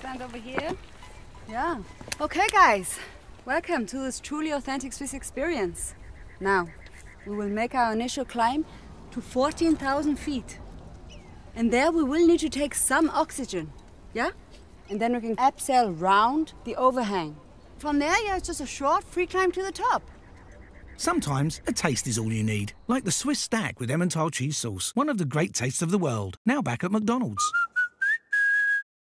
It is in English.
stand over here. Yeah. Okay, guys. Welcome to this truly authentic Swiss experience. Now, we will make our initial climb to 14,000 feet. And there we will need to take some oxygen. Yeah? And then we can abseil round the overhang. From there, yeah, it's just a short free climb to the top. Sometimes a taste is all you need, like the Swiss stack with Emmental cheese sauce, one of the great tastes of the world, now back at McDonald's.